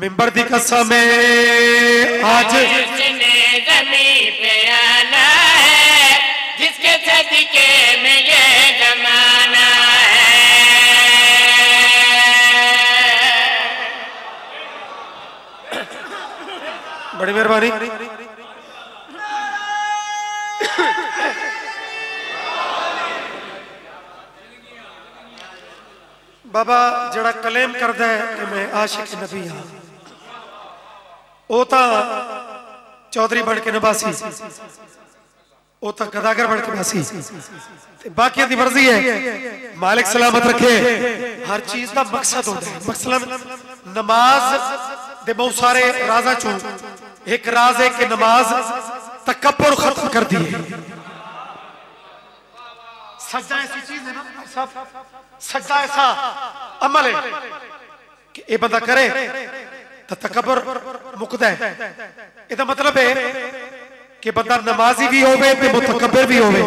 मिंबर दी कसम आज जिसने ज़मीं पे आना है, जिसके सदके में ये जमाना है। बड़ी मेहरबानी। बाबा जड़ा कलेम करदा है कि मैं आशिक नबी हाँ, वो तो चौधरी बन के नबासी, वो तो गदागर बन के बासी, बाकी दी मर्जी है। मालिक सलामत रखे। हर चीज का मकसद होता है। मसलन नमाज दे बहुत सारे राजा चो एक राज है कि नमाज तकब्बुर खत्म कर दी है। सजदा ऐसी चीज है ना सब, सजदा ऐसा अमल है कि ये बंदा करे तो तकब्बुर मुकदा है। इसका मतलब है कि बंदा नमाजी भी होवे ते मुतकब्बिर भी होवे।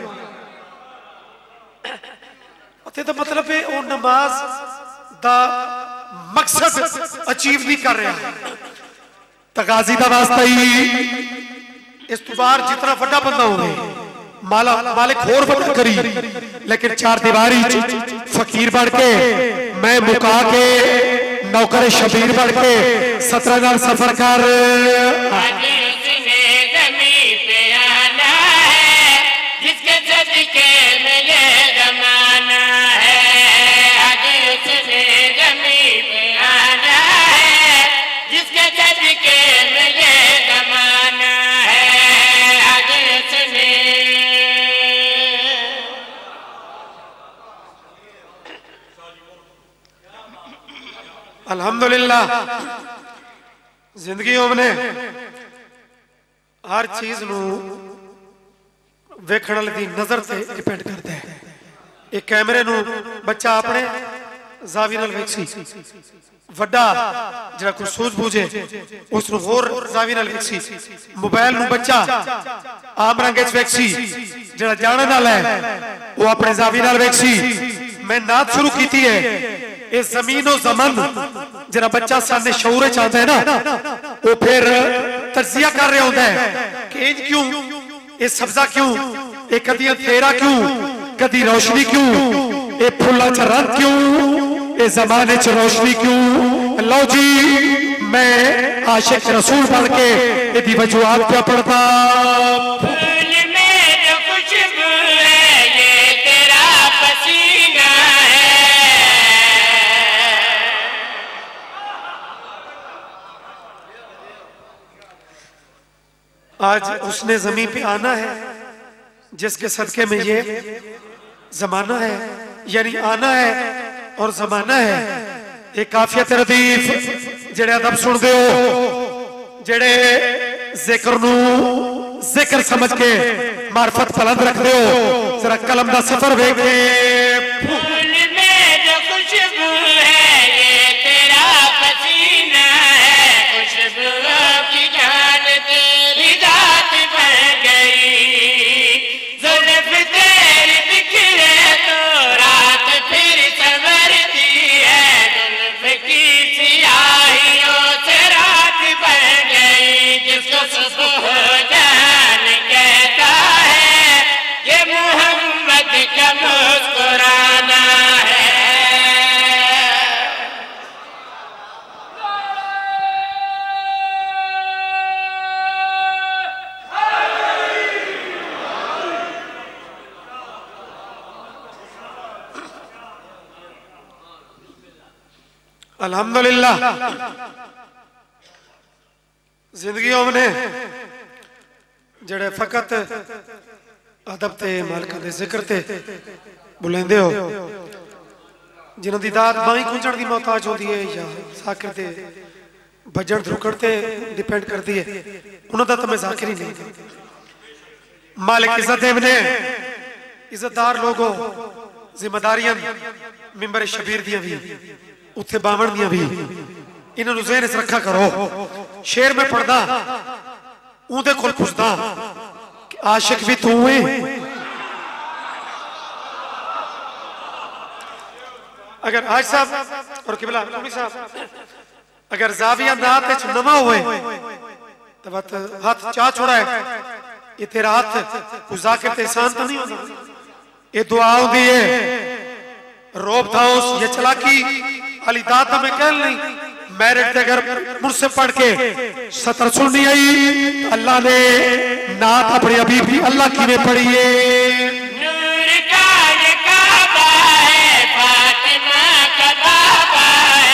तो मतलब है वो नमाज दा मकसद अचीव नहीं कर रहा। तगाजी का वास्ता ही इस तो बाहर जितना बड़ा बंदा होवे मालिक होर बड़ा करी, लेकिन चार दीवारी फकीर बन के मैं मुका के नौकर शबीर बन के 17 नाल सफर कर। अल्हम्दुलिल्लाह जिंदगी हमने हर चीज नू वेखण वाले दी नजर से डिपेंड करता है। एक कैमरे नू बच्चा अपने जावी नाल वेखसी, वड्डा जेड़ा कोई सूझबूझ है उस नू होर जावी नाल वेखसी। मोबाइल नू बच्चा आम रंग च वेखसी, जेड़ा जानन वाला है वो अपने जावी नाल वेखसी। मैं नात शुरू की है इस जमीनो जमन जरा बच्चा सामने शऊर चाहता है ना, वो फिर तजिया कर रहा होता है कि इंज क्यों, ये सब्जा क्यों, ये कदी अंधेरा क्यों, कदी रोशनी क्यों, ये फुल्ला च रंग क्यों, ये जमाने च रोशनी क्यों। लो जी मैं आशिक रसूल पढ़ के यदि वजूहात पे पढ़ता। आज उसने जमीन पे आना है जिसके सदके में ये जमाना है, यानी आना है और जमाना है। एक काफियत रदीफ जेड़े अदब सुन दे हो, जेड़े जिक्र नू जिक्र समझ के मार्फत बुलंद रख दे हो, जरा कलम दा सफर वेखे। अल्हम्दुलिल्लाह जिंदगी हमने जेड़े फकत अदब ते मालिक दे जिक्र ते बुलेंदे हो, जिन्हां दी दात बाई कुंजण दी मोहताज होती है या साकिर ते भजन रुकण ते डिपेंड करती है, उन्हां दा तो मैं जाकिर ही नहीं। मालिक इज्जत देवने इज्जतदार लोगों जिम्मेदारियां मिंबर शबीर दियां भी उत्थे बावण दियां भी इन्होंने ज़हन च रखा करो। शेर में पढ़दा उहदे कोल पुछदा कि आशिक भी तू है। अगर आज साहब और किबला साहब अगर जाविया नात च नवा होए तो बत हाथ चा छोड़ा है ये तेरा हाथ कोई जाकिर ते एहसान तो नहीं होता। ये दुआ होती है रोब था उस ये चलाकी अली दाता में कह नहीं मैरिट ते अगर मुझसे पढ़ के सतर सुननी आई अल्लाह ने नात अपनी अभी भी अल्लाह की में पढ़ी है। नूर का ये काबा है फातिमा का बाबा है।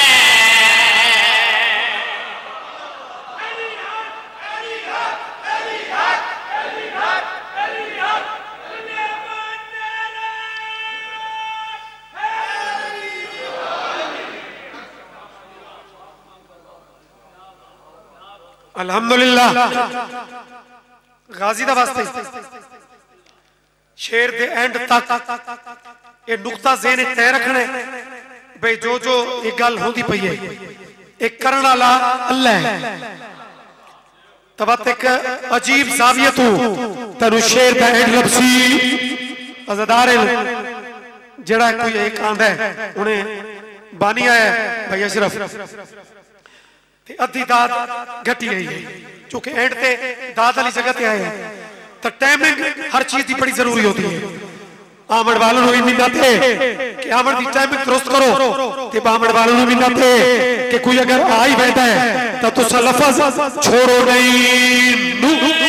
अल्हम्दुलिल्लाह गाजी दा वास्ते शेर दे एंड तक ये नुक्ता ज़हन तय रखना है भाई जो जो ये गल होती पई है एक करने वाला अल्लाह है। तब एक अजीब जाविया तू तेनु शेर दा एंड लबसी अज़दार जड़ा कोई एक आंदा है उन्हें बानी आया भाई अशरफ अद्धी दाद घटी गई है क्योंकि एंड ते दाद वाली जगह ते आए तो टाइमिंग हर चीज की बड़ी जरूरी होती है। आमड़ वालों भी मिन्नत है कि आमड़ की टाइमिंग दुरुस्त करो ते बामड़ वालों भी मिन्नत है कि कोई अगर आ ही बैठा है तो तुसा लफ्ज छोड़ो नहीं।